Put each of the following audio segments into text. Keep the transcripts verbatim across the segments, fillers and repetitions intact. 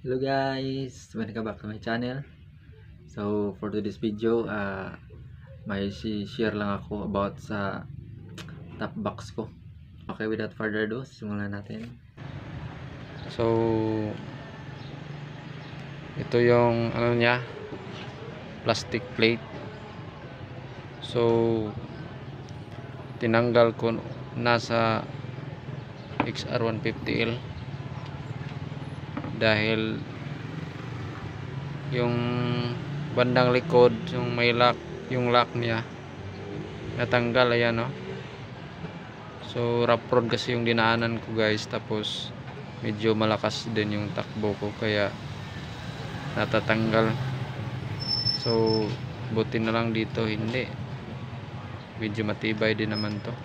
Hello guys, welcome back to my channel. So for today's video, uh, may share lang ako about sa top box ko. Okay, without further ado, simulan natin. So ito yung ano niya, plastic plate. So tinanggal ko nasa X R one fifty L dahil yung bandang likod, yung may lock, yung lock niya natanggal. Ayan, no? So rough road kasi yung dinaanan ko, guys, tapos medyo malakas din yung takbo ko kaya natatanggal. So buti na lang dito hindi, medyo matibay din naman to.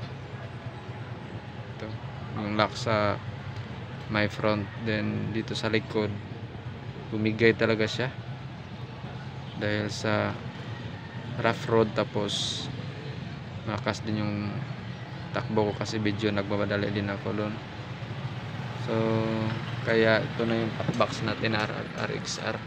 Ito yung lock sa my front, then dito sa likod bumigay talaga siya dahil sa rough road, tapos malakas din yung takbo ko kasi medyo nagmamadali din ako doon. So kaya ito na yung box natin, R X R.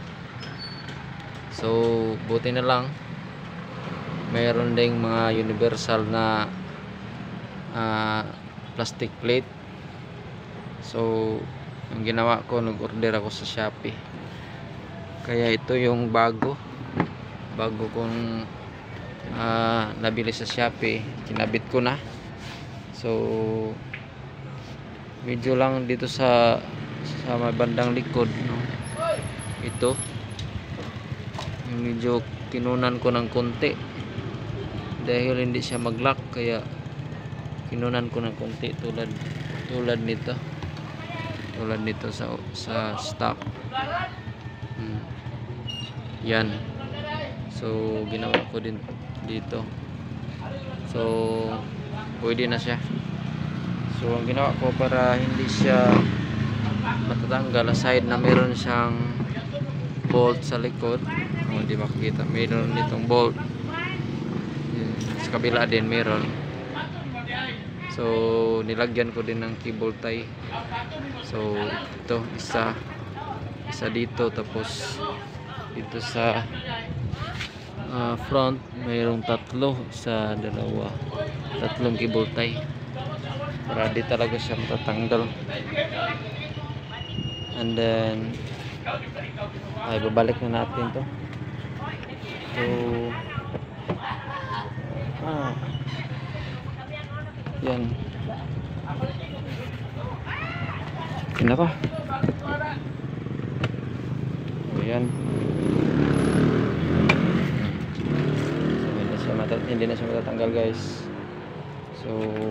So buti na lang mayroon ding mga universal na uh, plastic plate. So yung ginawa ko, nag-order ako sa Shopee, kaya ito yung bago bago kong uh, nabili sa Shopee, kinabit ko na. So medyo lang dito sa sa bandang likod, no? Ito yung medyo kinunan ko ng konti dahil hindi siya mag-lock, kaya kinunan ko ng konti tulad tulad nito tulad nito sa sa stock. hmm. Yan, so ginawa ko din dito, so pwede na siya. So ang ginawa ko para hindi siya matatanggal, aside na meron siyang bolt sa likod, oh, hindi makikita, meron ditong bolt. Sa kabila din meron. So nilagyan ko din ng cable tie. So ito isa isa dito, tapos dito sa uh, front mayroong tatlo, isa, dalawa, tatlong cable tie para di talaga siya matatanggal. And then ay babalik na natin to. So ah yan, ina pa. Ayan, so hindi na siya matat hindi na siya matatanggal, guys. So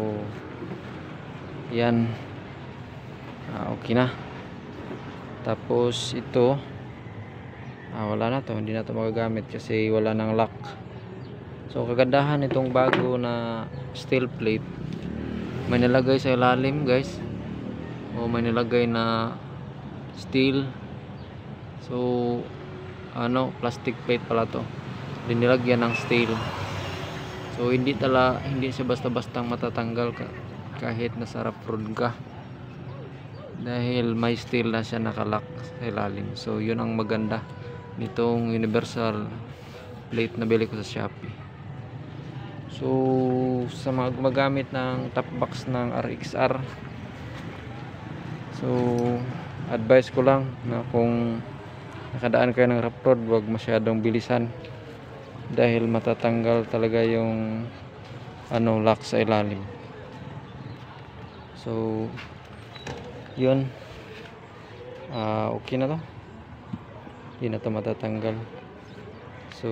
yan, ah, okay na. Tapos ito, ah, wala na to, hindi na to magagamit kasi wala nang lock. So kagandahan itong bago na steel plate, may nilagay sa ilalim, guys, o may nilagay na steel. So ano, plastic plate pala to, dinilagyan ng steel. So hindi tala hindi siya basta-bastang matatanggal ka, kahit nasa rough road ka, dahil may steel na siya nakalock sa ilalim. So yun ang maganda nitong universal plate na bili ko sa Shopee. So sa mga gumagamit ng top box ng R X R, so advice ko lang na kung nakadaan kayo ng rough road, huwag masyadong bilisan dahil matatanggal talaga yung ano, lock sa ilalim. So yun, uh, okay na to, hindi na to matatanggal. So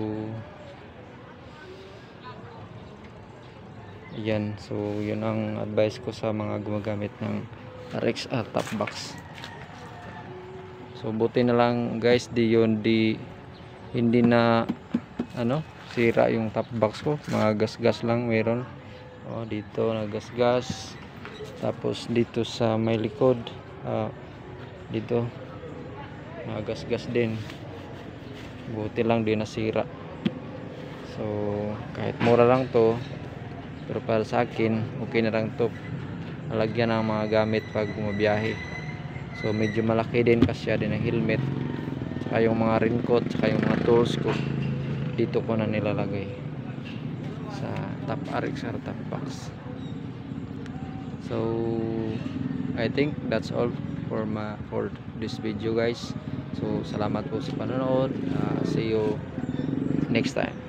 yan, so yun ang advice ko sa mga gumagamit ng R X R top box. So buti na lang, guys, di yun di hindi na ano, sira yung top box ko. Mga gas-gas lang meron, oh, dito na gas-gas, tapos dito sa may likod, uh, dito mga gas-gas din. Buti lang di nasira. So kahit mura lang to, pero para sa akin okay na lang to, lalagyan ng mga gamit pag bumabiyahe. So medyo malaki din kasi din ang helmet, saka yung mga raincoat, saka yung mga tools ko dito ko na nilalagay sa top R X R top box. So I think that's all for my for this video guys. So salamat po sa panonood. Uh, see you next time.